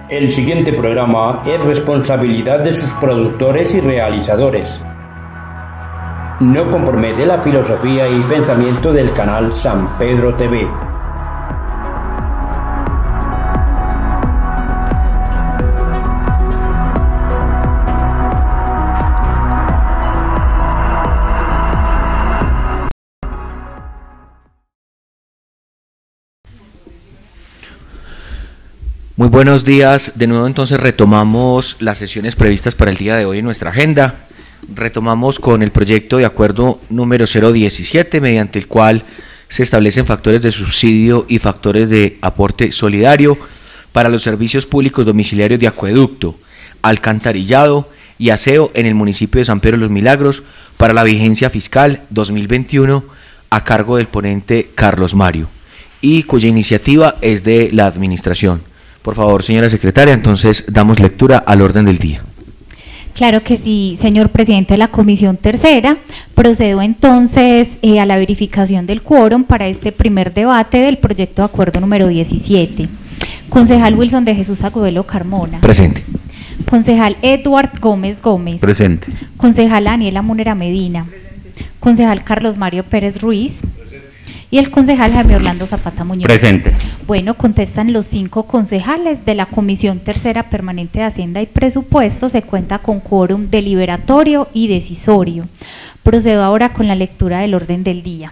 El siguiente programa es responsabilidad de sus productores y realizadores. No compromete la filosofía y pensamiento del canal San Pedro TV. Muy buenos días, de nuevo entonces retomamos las sesiones previstas para el día de hoy en nuestra agenda. Retomamos con el proyecto de acuerdo número 017, mediante el cual se establecen factores de subsidio y factores de aporte solidario para los servicios públicos domiciliarios de acueducto, alcantarillado y aseo en el municipio de San Pedro de los Milagros para la vigencia fiscal 2021 a cargo del ponente Carlos Mario, y cuya iniciativa es de la administración. Por favor, señora secretaria, entonces damos lectura al orden del día. Claro que sí, señor presidente de la Comisión Tercera. Procedo entonces a la verificación del quórum para este primer debate del proyecto de acuerdo número 17. Concejal Wilson de Jesús Agudelo Carmona. Presente. Concejal Edward Gómez Gómez. Presente. Concejal Daniela Munera Medina. Presente. Concejal Carlos Mario Pérez Ruiz. Y el concejal Jaime Orlando Zapata Muñoz. Presente. Bueno, contestan los 5 concejales de la Comisión Tercera Permanente de Hacienda y Presupuesto. Se cuenta con quórum deliberatorio y decisorio. Procedo ahora con la lectura del orden del día.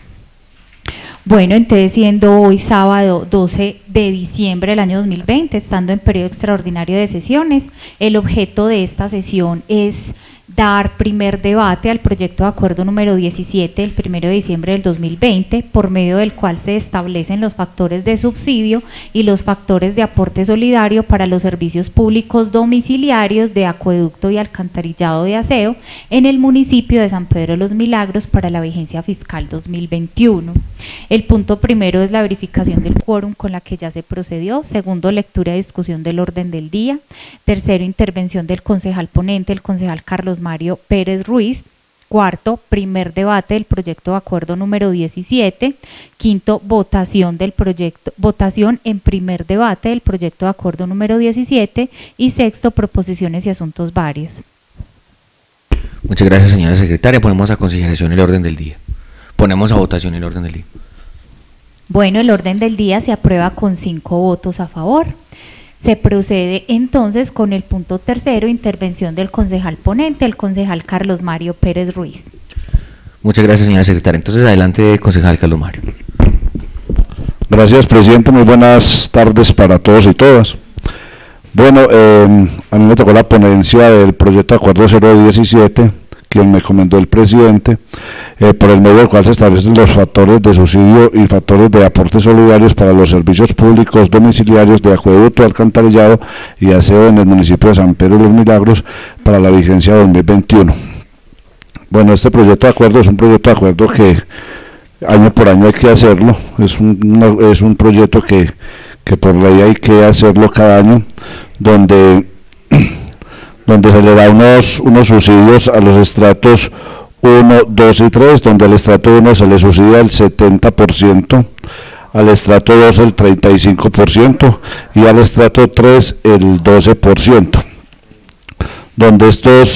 Bueno, entonces siendo hoy sábado 12 de diciembre del año 2020, estando en periodo extraordinario de sesiones, el objeto de esta sesión es dar primer debate al proyecto de acuerdo número 17 del 1 de diciembre del 2020, por medio del cual se establecen los factores de subsidio y los factores de aporte solidario para los servicios públicos domiciliarios de acueducto y alcantarillado de aseo en el municipio de San Pedro de los Milagros para la vigencia fiscal 2021. El punto primero es la verificación del quórum, con la que ya se procedió. Segundo, lectura y discusión del orden del día. Tercero, intervención del concejal ponente, el concejal Carlos Mario Pérez Ruiz. Cuarto, primer debate del proyecto de acuerdo número 17. Quinto, votación en primer debate del proyecto de acuerdo número 17. Y sexto, proposiciones y asuntos varios. Muchas gracias, señora secretaria. Ponemos a consideración el orden del día. Ponemos a votación el orden del día. Bueno, el orden del día se aprueba con 5 votos a favor. Se procede entonces con el punto tercero, intervención del concejal ponente, el concejal Carlos Mario Pérez Ruiz. Muchas gracias, señora secretaria. Entonces, adelante, concejal Carlos Mario. Gracias, presidente. Muy buenas tardes para todos y todas. Bueno, a mí me tocó la ponencia del proyecto de acuerdo 017, quien me encomendó el presidente, por el medio del cual se establecen los factores de subsidio y factores de aportes solidarios para los servicios públicos domiciliarios de acueducto, alcantarillado y aseo en el municipio de San Pedro de los Milagros para la vigencia 2021. Bueno, este proyecto de acuerdo es un proyecto de acuerdo que año por año hay que hacerlo, es un proyecto que por ley hay que hacerlo cada año, donde se le da unos subsidios a los estratos 1, 2 y 3, donde al estrato 1 se le subsidia el 70%, al estrato 2 el 35% y al estrato 3 el 12%, donde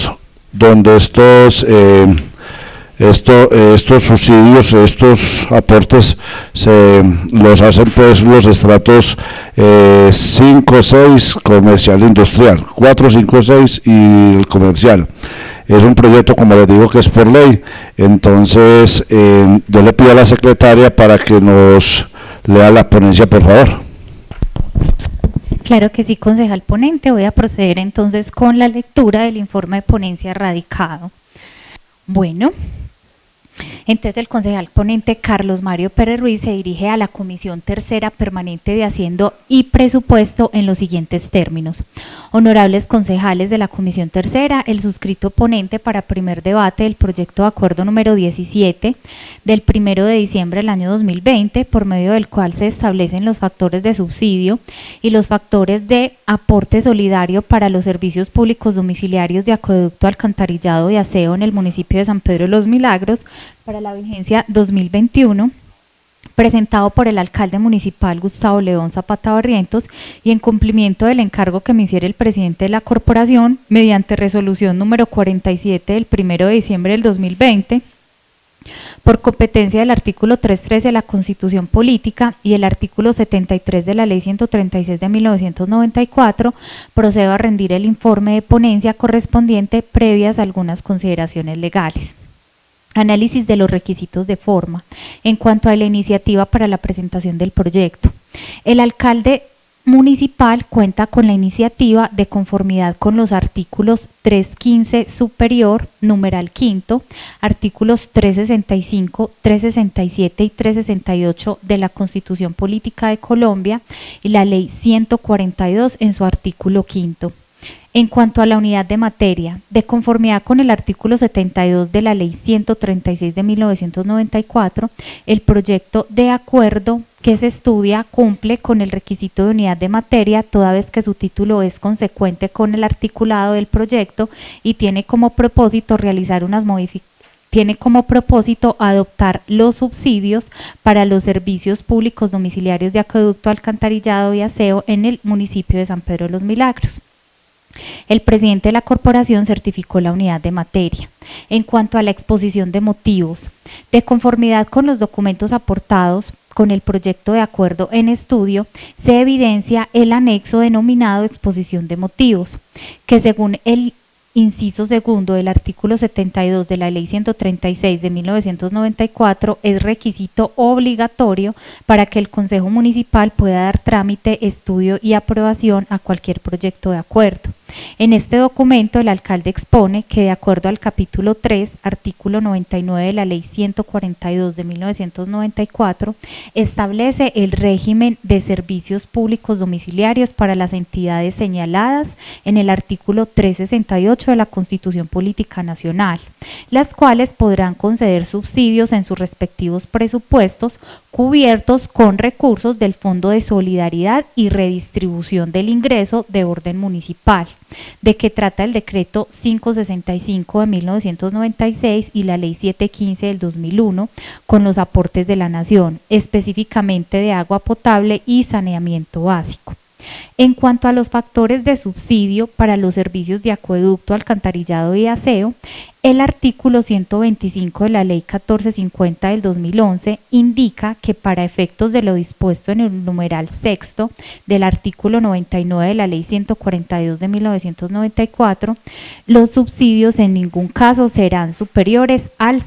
estos subsidios, estos aportes los hacen pues los estratos 5, 6, comercial e industrial, 4, 5, 6 y el comercial. Es un proyecto, como les digo, que es por ley. Entonces yo le pido a la secretaria para que nos lea la ponencia, por favor. Claro que sí, concejal ponente. Voy a proceder entonces con la lectura del informe de ponencia radicado. Bueno, entonces el concejal ponente Carlos Mario Pérez Ruiz se dirige a la Comisión Tercera Permanente de Hacienda y Presupuesto en los siguientes términos. Honorables concejales de la Comisión Tercera, el suscrito ponente para primer debate del proyecto de acuerdo número 17 del 1 de diciembre del año 2020, por medio del cual se establecen los factores de subsidio y los factores de aporte solidario para los servicios públicos domiciliarios de acueducto, alcantarillado y aseo en el municipio de San Pedro de los Milagros para la vigencia 2021, presentado por el alcalde municipal Gustavo León Zapata Barrientos y en cumplimiento del encargo que me hiciera el presidente de la corporación mediante resolución número 47 del 1 de diciembre del 2020, por competencia del artículo 313 de la Constitución Política y el artículo 73 de la Ley 136 de 1994, procedo a rendir el informe de ponencia correspondiente previas a algunas consideraciones legales. Análisis de los requisitos de forma. En cuanto a la iniciativa para la presentación del proyecto, el alcalde municipal cuenta con la iniciativa de conformidad con los artículos 315 superior, numeral quinto, artículos 365, 367 y 368 de la Constitución Política de Colombia y la Ley 142 en su artículo quinto. En cuanto a la unidad de materia, de conformidad con el artículo 72 de la Ley 136 de 1994, el proyecto de acuerdo que se estudia cumple con el requisito de unidad de materia, toda vez que su título es consecuente con el articulado del proyecto y tiene como propósito realizar unas modificaciones. Tiene como propósito adoptar los subsidios para los servicios públicos domiciliarios de acueducto, alcantarillado y aseo en el municipio de San Pedro de los Milagros. El presidente de la corporación certificó la unidad de materia. En cuanto a la exposición de motivos, de conformidad con los documentos aportados con el proyecto de acuerdo en estudio, se evidencia el anexo denominado exposición de motivos, que según el inciso segundo del artículo 72 de la Ley 136 de 1994 es requisito obligatorio para que el Consejo Municipal pueda dar trámite, estudio y aprobación a cualquier proyecto de acuerdo. En este documento el alcalde expone que de acuerdo al capítulo 3, artículo 99 de la Ley 142 de 1994, establece el régimen de servicios públicos domiciliarios para las entidades señaladas en el artículo 368 de la Constitución Política Nacional, las cuales podrán conceder subsidios en sus respectivos presupuestos cubiertos con recursos del Fondo de Solidaridad y Redistribución del Ingreso de orden municipal, de que trata el decreto 565 de 1996 y la Ley 715 del 2001, con los aportes de la Nación, específicamente de agua potable y saneamiento básico. En cuanto a los factores de subsidio para los servicios de acueducto, alcantarillado y aseo, el artículo 125 de la Ley 1450 del 2011 indica que para efectos de lo dispuesto en el numeral sexto del artículo 99 de la Ley 142 de 1994, los subsidios en ningún caso serán superiores al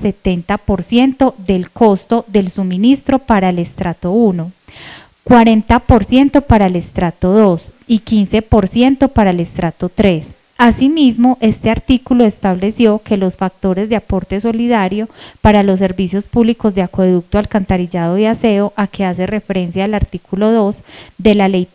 70% del costo del suministro para el estrato 1. 40% para el estrato 2 y 15% para el estrato 3. Asimismo, este artículo estableció que los factores de aporte solidario para los servicios públicos de acueducto, alcantarillado y aseo, a que hace referencia el artículo 2 de la Ley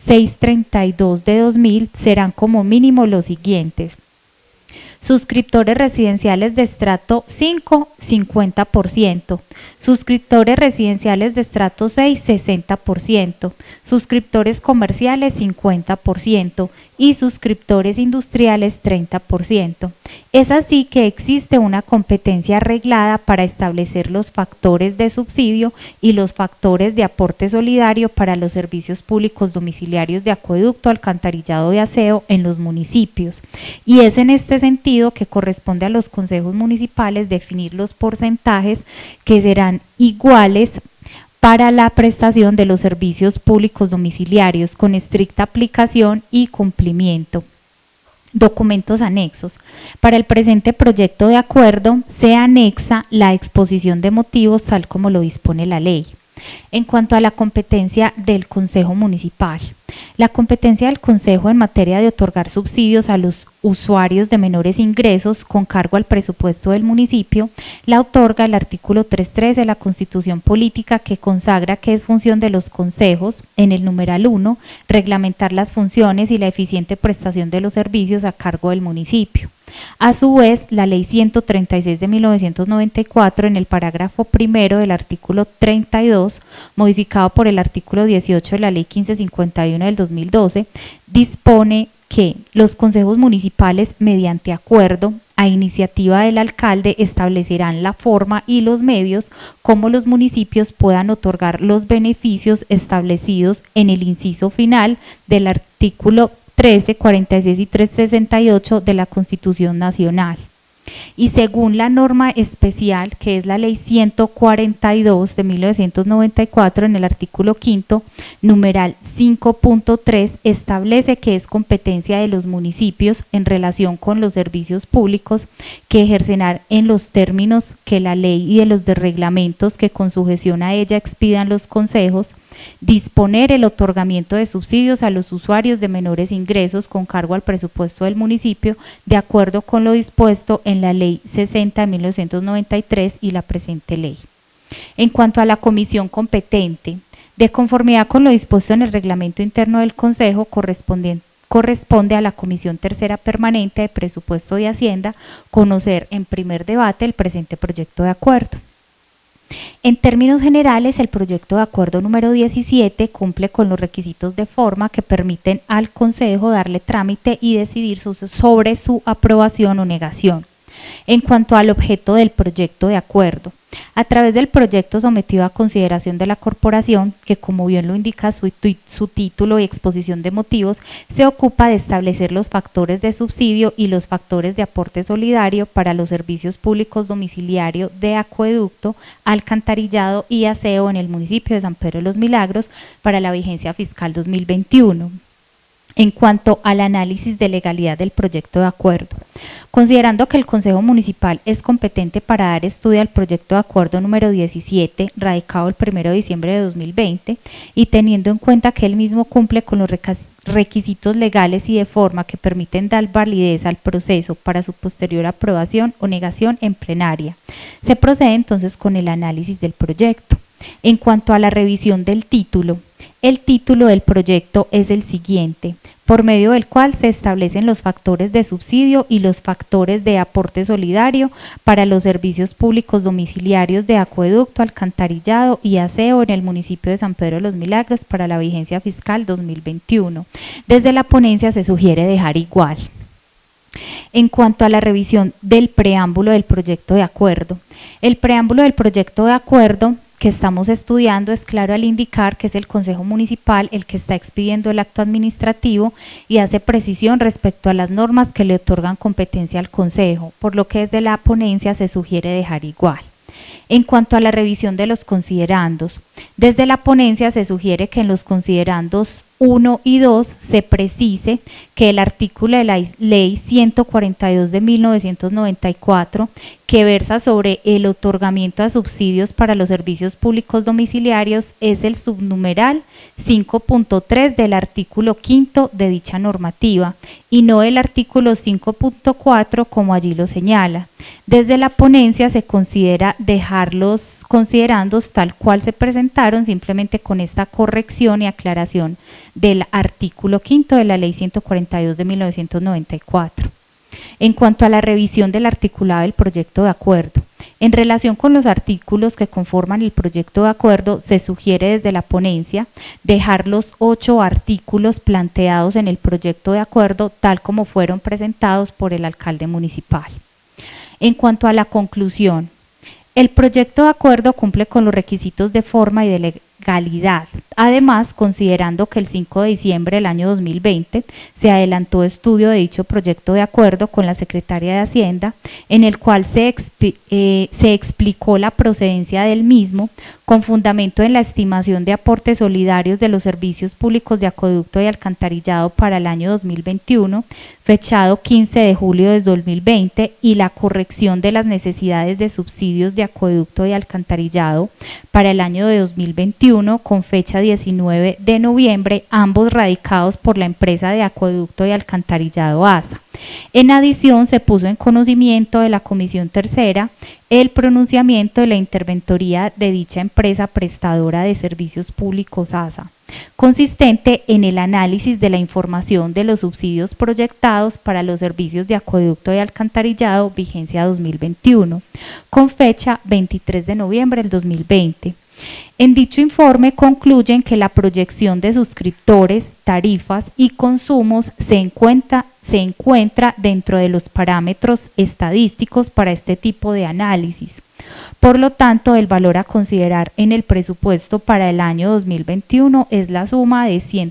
3632 de 2000, serán como mínimo los siguientes: suscriptores residenciales de estrato 5, 50%, suscriptores residenciales de estrato 6, 60%, suscriptores comerciales 50% y suscriptores industriales 30%. Es así que existe una competencia arreglada para establecer los factores de subsidio y los factores de aporte solidario para los servicios públicos domiciliarios de acueducto, alcantarillado y aseo en los municipios. Y es en este sentido que corresponde a los consejos municipales definir los porcentajes que serán iguales para la prestación de los servicios públicos domiciliarios con estricta aplicación y cumplimiento. Documentos anexos. Para el presente proyecto de acuerdo se anexa la exposición de motivos tal como lo dispone la ley. En cuanto a la competencia del Consejo Municipal, la competencia del Consejo en materia de otorgar subsidios a los usuarios de menores ingresos con cargo al presupuesto del municipio la otorga el artículo 313 de la Constitución Política, que consagra que es función de los consejos, en el numeral 1, reglamentar las funciones y la eficiente prestación de los servicios a cargo del municipio. A su vez, la Ley 136 de 1994, en el parágrafo primero del artículo 32, modificado por el artículo 18 de la Ley 1551 del 2012, dispone que los consejos municipales, mediante acuerdo a iniciativa del alcalde, establecerán la forma y los medios como los municipios puedan otorgar los beneficios establecidos en el inciso final del artículo 13, 46 y 368 de la Constitución Nacional. Y según la norma especial, que es la Ley 142 de 1994, en el artículo 5, numeral 5.3, establece que es competencia de los municipios en relación con los servicios públicos que ejercerán en los términos que la ley y de los reglamentos que con sujeción a ella expidan los consejos, disponer el otorgamiento de subsidios a los usuarios de menores ingresos con cargo al presupuesto del municipio, de acuerdo con lo dispuesto en la Ley 60 de 1993 y la presente ley. En cuanto a la comisión competente, de conformidad con lo dispuesto en el reglamento interno del Consejo, corresponde a la Comisión Tercera Permanente de Presupuesto y Hacienda conocer en primer debate el presente proyecto de acuerdo. En términos generales, el proyecto de acuerdo número 17 cumple con los requisitos de forma que permiten al Consejo darle trámite y decidir sobre su aprobación o negación. En cuanto al objeto del proyecto de acuerdo, a través del proyecto sometido a consideración de la Corporación, que como bien lo indica su título y exposición de motivos, se ocupa de establecer los factores de subsidio y los factores de aporte solidario para los servicios públicos domiciliario de acueducto, alcantarillado y aseo en el municipio de San Pedro de los Milagros para la vigencia fiscal 2021. En cuanto al análisis de legalidad del proyecto de acuerdo, considerando que el Consejo Municipal es competente para dar estudio al proyecto de acuerdo número 17, radicado el 1 de diciembre de 2020, y teniendo en cuenta que él mismo cumple con los requisitos legales y de forma que permiten dar validez al proceso para su posterior aprobación o negación en plenaria, se procede entonces con el análisis del proyecto. En cuanto a la revisión del título, el título del proyecto es el siguiente, por medio del cual se establecen los factores de subsidio y los factores de aporte solidario para los servicios públicos domiciliarios de acueducto, alcantarillado y aseo en el municipio de San Pedro de los Milagros para la vigencia fiscal 2021. Desde la ponencia se sugiere dejar igual. En cuanto a la revisión del preámbulo del proyecto de acuerdo, el preámbulo del proyecto de acuerdo que estamos estudiando es claro al indicar que es el Consejo Municipal el que está expidiendo el acto administrativo y hace precisión respecto a las normas que le otorgan competencia al Consejo, por lo que desde la ponencia se sugiere dejar igual. En cuanto a la revisión de los considerandos, desde la ponencia se sugiere que en los considerandos 1 y 2 se precise que el artículo de la Ley 142 de 1994, que versa sobre el otorgamiento de subsidios para los servicios públicos domiciliarios, es el subnumeral 5.3 del artículo 5 de dicha normativa y no el artículo 5.4 como allí lo señala. Desde la ponencia se considera dejar los considerandos tal cual se presentaron, simplemente con esta corrección y aclaración del artículo 5 de la Ley 142 de 1994. En cuanto a la revisión del articulado del proyecto de acuerdo, en relación con los artículos que conforman el proyecto de acuerdo, se sugiere desde la ponencia dejar los 8 artículos planteados en el proyecto de acuerdo tal como fueron presentados por el alcalde municipal. En cuanto a la conclusión, el proyecto de acuerdo cumple con los requisitos de forma y de legalidad. Además, considerando que el 5 de diciembre del año 2020 se adelantó estudio de dicho proyecto de acuerdo con la Secretaría de Hacienda, en el cual se explicó la procedencia del mismo, con fundamento en la estimación de aportes solidarios de los servicios públicos de acueducto y alcantarillado para el año 2021, fechado 15 de julio de 2020, y la corrección de las necesidades de subsidios de acueducto y alcantarillado para el año de 2021, con fecha 19 de noviembre, ambos radicados por la empresa de acueducto y alcantarillado ASA. En adición, se puso en conocimiento de la Comisión Tercera el pronunciamiento de la interventoría de dicha empresa prestadora de servicios públicos ASA, consistente en el análisis de la información de los subsidios proyectados para los servicios de acueducto y alcantarillado vigencia 2021, con fecha 23 de noviembre del 2020, En dicho informe concluyen que la proyección de suscriptores, tarifas y consumos se encuentra dentro de los parámetros estadísticos para este tipo de análisis. Por lo tanto, el valor a considerar en el presupuesto para el año 2021 es la suma de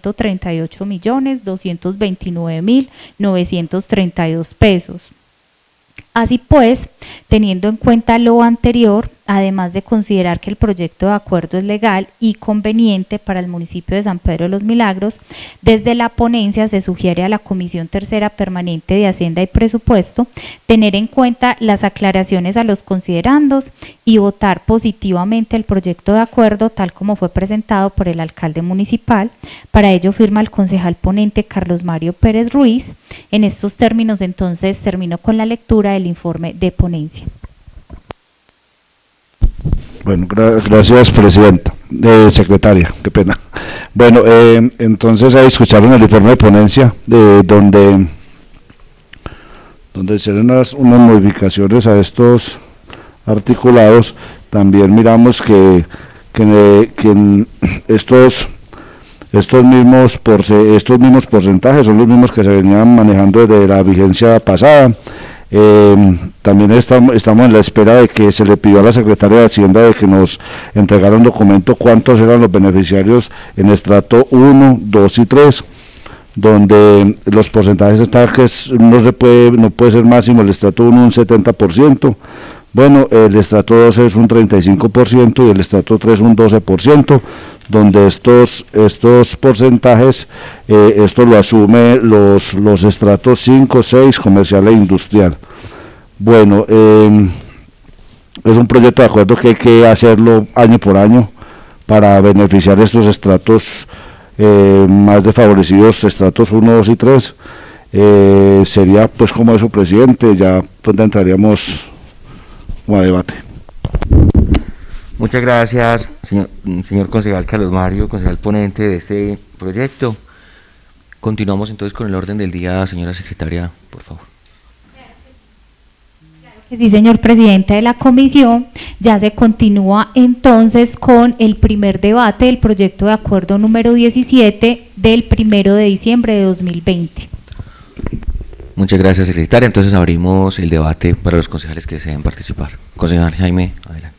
138.229.932 pesos. Así pues, teniendo en cuenta lo anterior, además de considerar que el proyecto de acuerdo es legal y conveniente para el municipio de San Pedro de los Milagros, desde la ponencia se sugiere a la Comisión Tercera Permanente de Hacienda y Presupuesto tener en cuenta las aclaraciones a los considerandos y votar positivamente el proyecto de acuerdo tal como fue presentado por el alcalde municipal. Para ello firma el concejal ponente Carlos Mario Pérez Ruiz. En estos términos, entonces, termino con la lectura del informe de ponencia. Bueno, gracias, presidenta, secretaria, qué pena. Bueno, entonces ahí escucharon el informe de ponencia, donde se hacen unas modificaciones a estos articulados. También miramos que en estos mismos porcentajes son los mismos que se venían manejando desde la vigencia pasada. También estamos en la espera de que se le pidió a la Secretaría de Hacienda de que nos entregara un documento cuántos eran los beneficiarios en estrato 1, 2 y 3, donde los porcentajes están que no puede ser máximo el estrato 1 un 70%, bueno, el estrato 2 es un 35% y el estrato 3 un 12%, donde estos porcentajes, esto lo asume los estratos 5, 6, comercial e industrial. Bueno, es un proyecto de acuerdo que hay que hacerlo año por año para beneficiar estos estratos más desfavorecidos, estratos 1, 2 y 3. Sería pues como eso, presidente, ya pues entraríamos como a debate. Muchas gracias, señor concejal Carlos Mario, concejal ponente de este proyecto. Continuamos entonces con el orden del día, señora secretaria, por favor. Sí, señor presidente de la comisión, ya se continúa entonces con el primer debate del proyecto de acuerdo número 17 del 1 de diciembre de 2020. Muchas gracias, secretaria. Entonces abrimos el debate para los concejales que deseen participar. Concejal Jaime, adelante.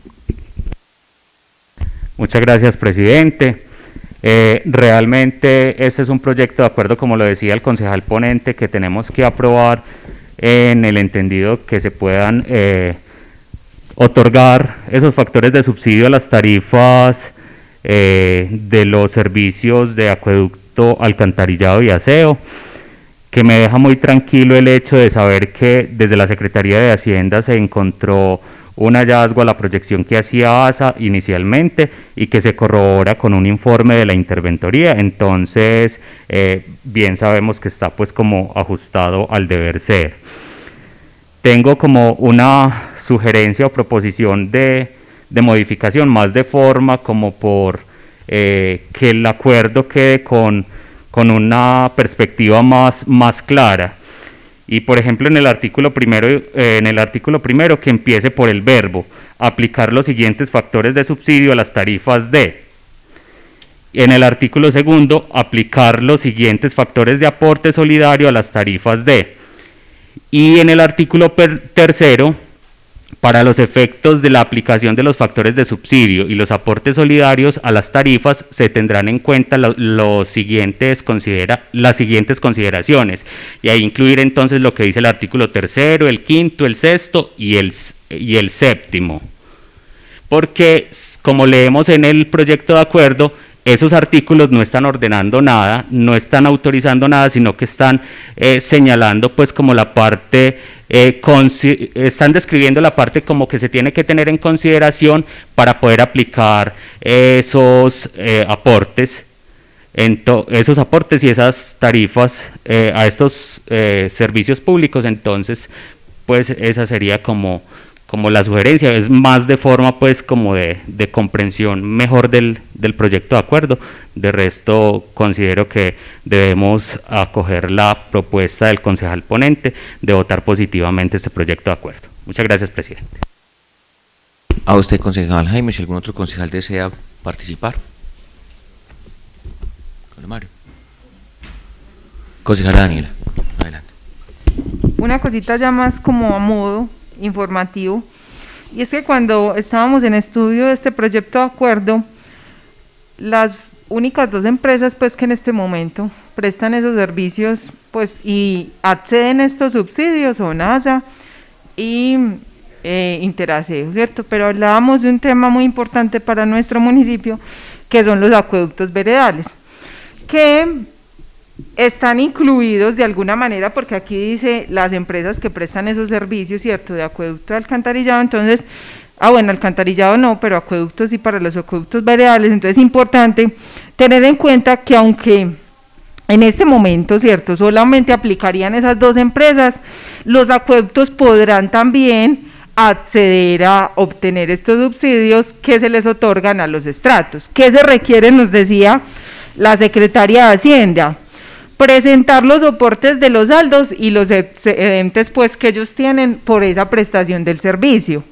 Muchas gracias, presidente. Realmente este es un proyecto de acuerdo, como lo decía el concejal ponente, que tenemos que aprobar en el entendido que se puedan otorgar esos factores de subsidio a las tarifas de los servicios de acueducto, alcantarillado y aseo, que me deja muy tranquilo el hecho de saber que desde la Secretaría de Hacienda se encontró un hallazgo a la proyección que hacía ASA inicialmente y que se corrobora con un informe de la interventoría. Entonces, bien sabemos que está pues como ajustado al deber ser. Tengo como una sugerencia o proposición de modificación, más de forma como por que el acuerdo quede con una perspectiva más clara. Y por ejemplo en el artículo primero que empiece por el verbo aplicar los siguientes factores de subsidio a las tarifas de. En el artículo segundo aplicar los siguientes factores de aporte solidario a las tarifas de. Y en el artículo tercero, para los efectos de la aplicación de los factores de subsidio y los aportes solidarios a las tarifas, se tendrán en cuenta las siguientes consideraciones, y ahí incluir entonces lo que dice el artículo tercero, el quinto, el sexto y el séptimo. Porque, como leemos en el proyecto de acuerdo, esos artículos no están ordenando nada, no están autorizando nada, sino que están señalando pues como la parte, están describiendo la parte como que se tiene que tener en consideración para poder aplicar esos aportes y esas tarifas a estos servicios públicos. Entonces pues esa sería como la sugerencia, es más de forma pues como de comprensión mejor del proyecto de acuerdo. De resto considero que debemos acoger la propuesta del concejal ponente de votar positivamente este proyecto de acuerdo. Muchas gracias, presidente. A usted, concejal Jaime, si algún otro concejal desea participar. Mario. Concejala Daniela, adelante. Una cosita ya más como a modo informativo, y es que cuando estábamos en estudio de este proyecto de acuerdo, las únicas dos empresas pues que en este momento prestan esos servicios pues y acceden a estos subsidios son ASA y Interaseo, ¿cierto? Pero hablábamos de un tema muy importante para nuestro municipio, que son los acueductos veredales, que están incluidos de alguna manera, porque aquí dice las empresas que prestan esos servicios, ¿cierto?, de acueducto de alcantarillado. Entonces, bueno, alcantarillado no, pero acueductos sí, para los acueductos veredales. Entonces es importante tener en cuenta que aunque en este momento, ¿cierto?, solamente aplicarían esas dos empresas, los acueductos podrán también acceder a obtener estos subsidios que se les otorgan a los estratos. ¿Qué se requiere? Nos decía la Secretaría de Hacienda: presentar los soportes de los saldos y los excedentes pues que ellos tienen por esa prestación del servicio.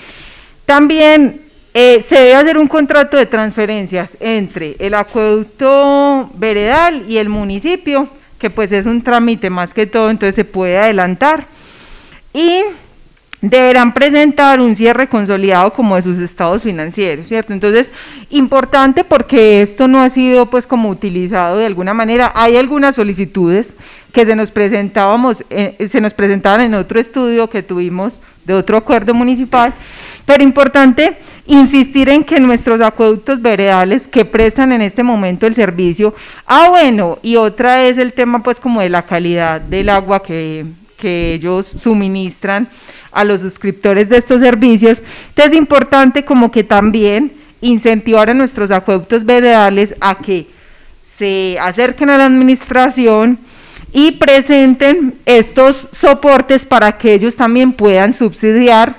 También se debe hacer un contrato de transferencias entre el acueducto veredal y el municipio, que pues es un trámite más que todo, entonces se puede adelantar, y deberán presentar un cierre consolidado como de sus estados financieros, ¿cierto? Entonces, importante, porque esto no ha sido pues como utilizado de alguna manera. Hay algunas solicitudes que se nos presentaban en otro estudio que tuvimos de otro acuerdo municipal, pero importante insistir en que nuestros acueductos veredales que prestan en este momento el servicio, bueno, y otra es el tema pues como de la calidad del agua que ellos suministran a los suscriptores de estos servicios. Entonces es importante como que también incentivar a nuestros acueductos veredales a que se acerquen a la administración y presenten estos soportes para que ellos también puedan subsidiar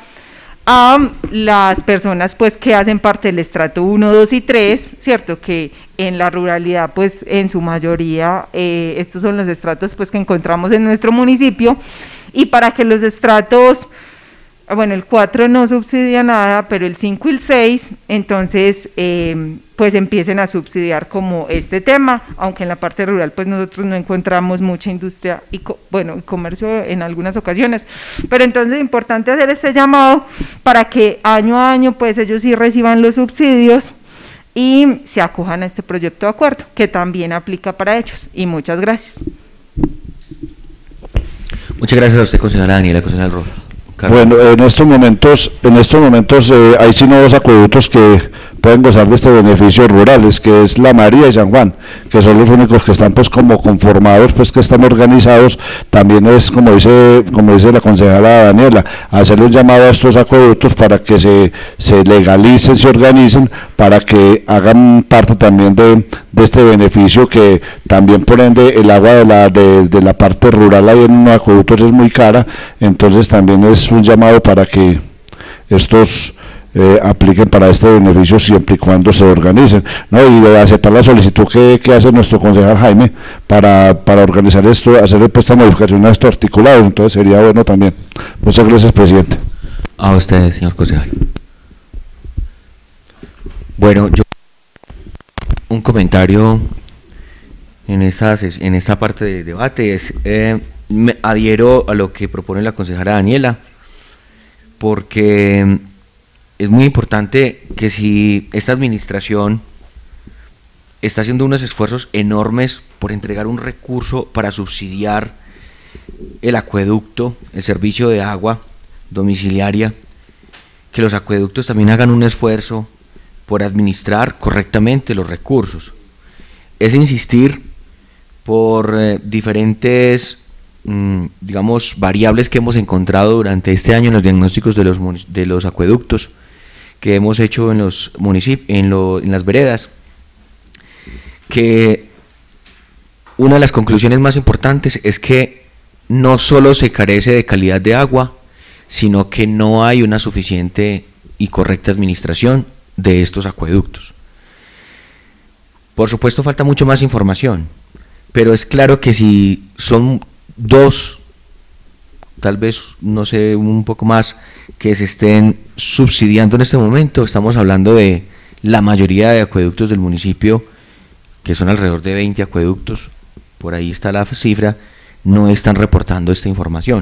a las personas pues que hacen parte del estrato 1, 2 y 3, ¿cierto?, que en la ruralidad pues en su mayoría estos son los estratos pues que encontramos en nuestro municipio, y para que los estratos, bueno, el 4 no subsidia nada, pero el 5 y el 6, entonces pues empiecen a subsidiar como este tema, aunque en la parte rural pues nosotros no encontramos mucha industria y comercio en algunas ocasiones, pero entonces es importante hacer este llamado para que año a año pues ellos sí reciban los subsidios y se acojan a este proyecto de acuerdo, que también aplica para ellos. Y muchas gracias. Muchas gracias a usted, concejala Daniela. Concejal Rojas. Bueno, en estos momentos hay sí nuevos acueductos que pueden gozar de este beneficio rurales, que es La María y San Juan, que son los únicos que están pues como conformados, pues que están organizados. También es, como dice la concejala Daniela, hacerle un llamado a estos acueductos para que se legalicen, se organicen, para que hagan parte también de este beneficio, que también por ende el agua de la parte rural ahí en los acueductos es muy cara. Entonces también es un llamado para que estos apliquen para este beneficio siempre y cuando se organicen, ¿no? Y de aceptar la solicitud que hace nuestro concejal Jaime para organizar esto, hacer esta modificación a estos articulados. Entonces sería bueno también. Muchas gracias, presidente. A usted, señor concejal. Bueno, yo un comentario en esta parte del debate me adhiero a lo que propone la concejala Daniela, porque es muy importante que si esta administración está haciendo unos esfuerzos enormes por entregar un recurso para subsidiar el acueducto, el servicio de agua domiciliaria, que los acueductos también hagan un esfuerzo por administrar correctamente los recursos. Es insistir por diferentes digamos, variables que hemos encontrado durante este año en los diagnósticos de los acueductos que hemos hecho en los municipios, en las veredas, que una de las conclusiones más importantes es que no solo se carece de calidad de agua, sino que no hay una suficiente y correcta administración de estos acueductos. Por supuesto falta mucho más información, pero es claro que si son dos tal vez, no sé, un poco más, que se estén subsidiando en este momento. Estamos hablando de la mayoría de acueductos del municipio, que son alrededor de 20 acueductos, por ahí está la cifra, no están reportando esta información.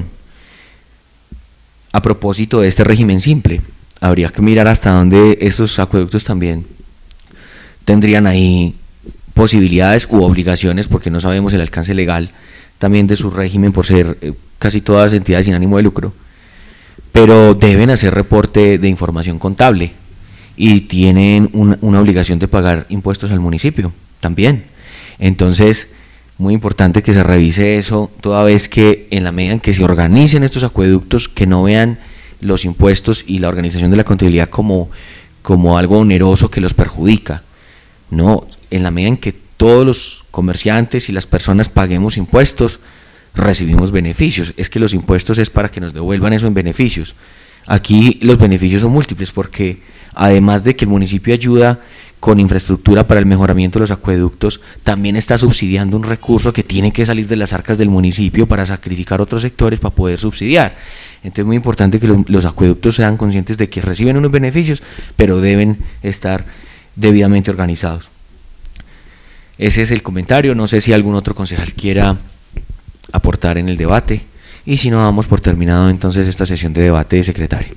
A propósito de este régimen simple, habría que mirar hasta dónde estos acueductos también tendrían ahí posibilidades u obligaciones, porque no sabemos el alcance legal también de su régimen por ser casi todas entidades sin ánimo de lucro, pero deben hacer reporte de información contable y tienen una obligación de pagar impuestos al municipio también. Entonces, muy importante que se revise eso, toda vez que en la medida en que se organicen estos acueductos, que no vean los impuestos y la organización de la contabilidad como algo oneroso que los perjudica. No, en la medida en que todos los comerciantes y las personas paguemos impuestos, recibimos beneficios. Es que los impuestos es para que nos devuelvan eso en beneficios. Aquí los beneficios son múltiples, porque además de que el municipio ayuda con infraestructura para el mejoramiento de los acueductos, también está subsidiando un recurso que tiene que salir de las arcas del municipio para sacrificar otros sectores para poder subsidiar. Entonces es muy importante que los acueductos sean conscientes de que reciben unos beneficios, pero deben estar debidamente organizados. Ese es el comentario. No sé si algún otro concejal quiera aportar en el debate, y si no, damos por terminado entonces esta sesión de debate de secretario.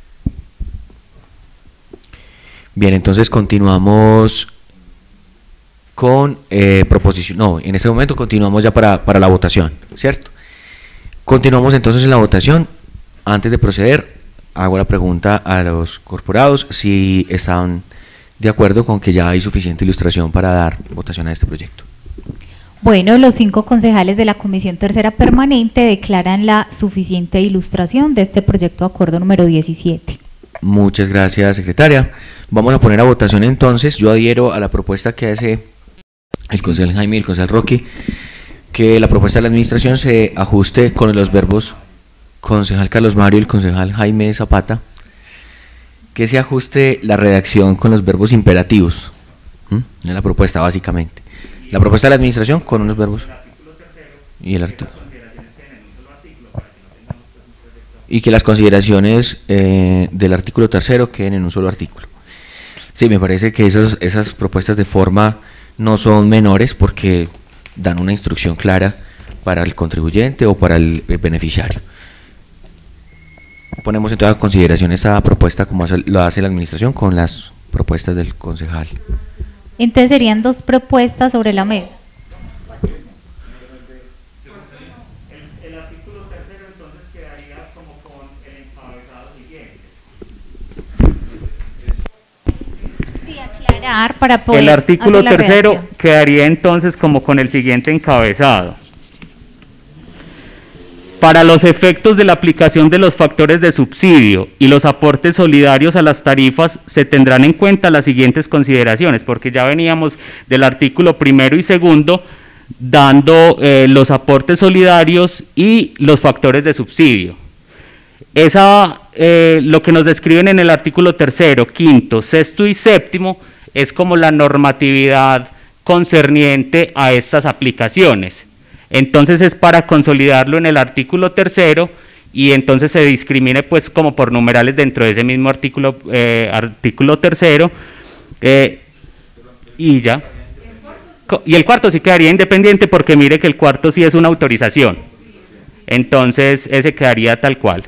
Bien, entonces continuamos con proposición. No, en este momento continuamos ya para la votación, ¿cierto? Continuamos entonces en la votación. Antes de proceder, hago la pregunta a los corporados si están de acuerdo con que ya hay suficiente ilustración para dar votación a este proyecto. Bueno, los 5 concejales de la Comisión Tercera Permanente declaran la suficiente ilustración de este proyecto de acuerdo número 17. Muchas gracias, secretaria. Vamos a poner a votación entonces. Yo adhiero a la propuesta que hace el concejal Jaime y el concejal Roque, que la propuesta de la administración se ajuste con los verbos concejal Carlos Mario y el concejal Jaime Zapata, que se ajuste la redacción con los verbos imperativos. Es la propuesta básicamente. La propuesta de la administración con unos verbos y el artículo. Y que las consideraciones del artículo 3º queden en un solo artículo. Sí, me parece que esas propuestas de forma no son menores, porque dan una instrucción clara para el contribuyente o para el beneficiario. Ponemos en toda consideración esta propuesta como lo hace la administración con las propuestas del concejal. Entonces serían 2 propuestas sobre la mesa. El artículo 3º entonces quedaría como con el encabezado siguiente. Sí, aclarar para poder. El artículo hacer la 3º redacción. quedaría entonces como con el siguiente encabezado. Para los efectos de la aplicación de los factores de subsidio y los aportes solidarios a las tarifas, se tendrán en cuenta las siguientes consideraciones, porque ya veníamos del artículo 1º y 2º dando los aportes solidarios y los factores de subsidio. Lo que nos describen en el artículo 3º, 5º, 6º y 7º es como la normatividad concerniente a estas aplicaciones. Entonces es para consolidarlo en el artículo 3º y entonces se discrimine pues como por numerales dentro de ese mismo artículo 3º y ya. Y el cuarto sí quedaría independiente, porque mire que el cuarto sí es una autorización. Entonces ese quedaría tal cual.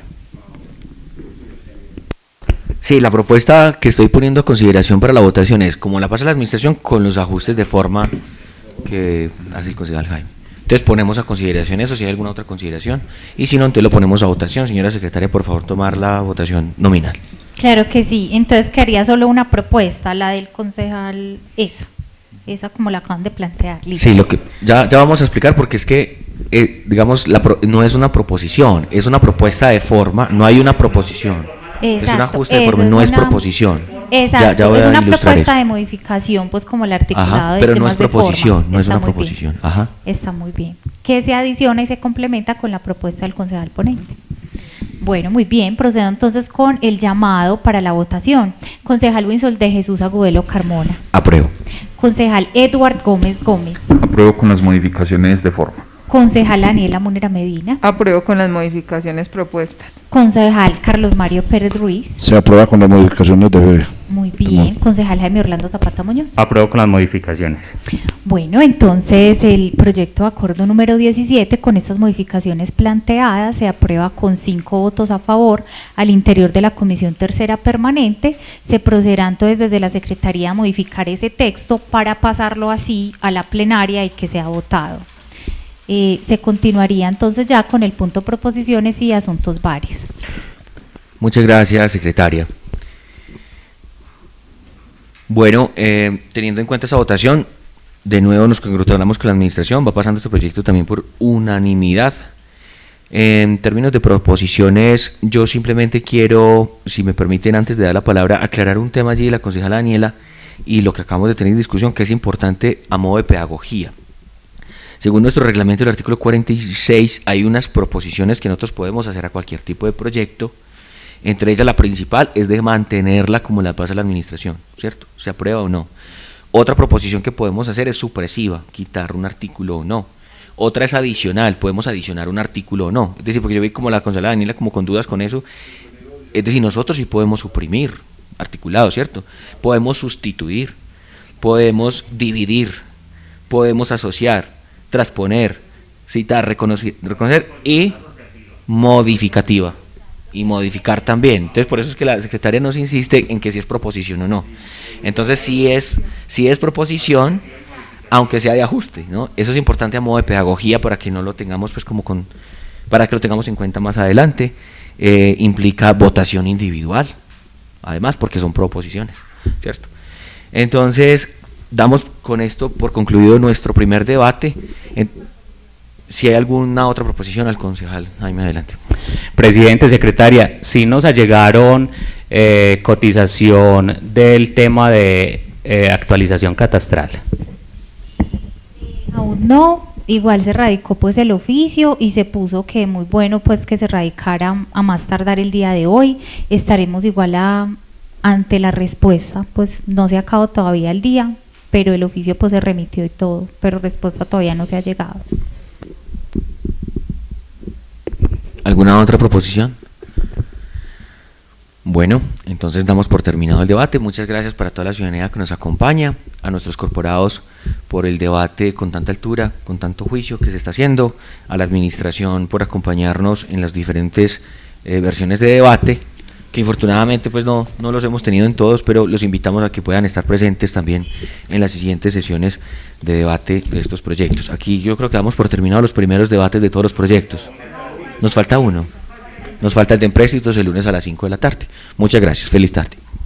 Sí, la propuesta que estoy poniendo a consideración para la votación es como la pasa la administración, con los ajustes de forma que hace el concejal Jaime. Entonces ponemos a consideración eso, si hay alguna otra consideración, y si no, entonces lo ponemos a votación. Señora secretaria, por favor, tomar la votación nominal. Claro que sí, entonces quedaría solo una propuesta, la del concejal, esa como la acaban de plantear. Listo. Sí, ya vamos a explicar, porque es que, digamos, no es una proposición, es una propuesta de forma, no hay una proposición. Exacto, es un ajuste de forma, no es proposición. Exacto, ya voy es a una ilustrar propuesta eso. de modificación, pues como el articulado. Ajá, de pero temas no es de proposición, forma. no es Está una muy proposición. bien. Ajá. Está muy bien. Que se adiciona y se complementa con la propuesta del concejal ponente. Bueno, muy bien, procedo entonces con el llamado para la votación. Concejal Winsol de Jesús Agudelo Carmona. Apruebo. Concejal Edward Gómez Gómez. Apruebo con las modificaciones de forma. Concejal Daniela Munera Medina. Apruebo con las modificaciones propuestas. Concejal Carlos Mario Pérez Ruiz. Se aprueba con las modificaciones de... Muy bien. Concejal Jaime Orlando Zapata Muñoz. Apruebo con las modificaciones. Bueno, entonces el proyecto de acuerdo número 17 con estas modificaciones planteadas se aprueba con 5 votos a favor al interior de la Comisión Tercera Permanente. Se procederá entonces desde la Secretaría a modificar ese texto para pasarlo así a la plenaria y que sea votado. Se continuaría entonces ya con el punto proposiciones y asuntos varios. Muchas gracias, secretaria. Bueno, teniendo en cuenta esa votación, de nuevo nos congratulamos con la administración, va pasando este proyecto también por unanimidad. En términos de proposiciones, yo simplemente quiero, si me permiten, antes de dar la palabra, aclarar un tema allí de la concejala Daniela y lo que acabamos de tener en discusión, que es importante a modo de pedagogía. Según nuestro reglamento, el artículo 46, hay unas proposiciones que nosotros podemos hacer a cualquier tipo de proyecto. Entre ellas la principal es de mantenerla como la pasa la administración, ¿cierto? ¿Se aprueba o no? Otra proposición que podemos hacer es supresiva, quitar un artículo o no. Otra es adicional, podemos adicionar un artículo o no. Es decir, porque yo vi como la concejala Daniela como con dudas con eso. Es decir, nosotros sí podemos suprimir articulado, ¿cierto? Podemos sustituir, podemos dividir, podemos asociar, transponer, citar, reconocer y modificativa. Y modificar también. Entonces por eso es que la secretaria nos insiste en que si es proposición o no. Entonces si es proposición, aunque sea de ajuste, ¿no? Eso es importante a modo de pedagogía para que no lo tengamos pues como para que lo tengamos en cuenta más adelante. Implica votación individual, además porque son proposiciones, ¿cierto? Entonces damos con esto por concluido nuestro primer debate. Si hay alguna otra proposición, al concejal Jaime, adelante. Presidente, secretaria, sí nos allegaron cotización del tema de actualización catastral. Aún no, igual se radicó pues el oficio y se puso que muy bueno pues que se radicara a más tardar el día de hoy. Estaremos igual ante la respuesta, pues no se acabó todavía el día, pero el oficio pues se remitió y todo, pero respuesta todavía no se ha llegado. ¿Alguna otra proposición? Bueno, entonces damos por terminado el debate. Muchas gracias para toda la ciudadanía que nos acompaña, a nuestros corporados por el debate con tanta altura, con tanto juicio que se está haciendo, a la administración por acompañarnos en las diferentes versiones de debate, que infortunadamente pues no los hemos tenido en todos, pero los invitamos a que puedan estar presentes también en las siguientes sesiones de debate de estos proyectos. Aquí yo creo que damos por terminado los primeros debates de todos los proyectos. Nos falta uno. Nos falta el de empréstitos el lunes a las 5 de la tarde. Muchas gracias. Feliz tarde.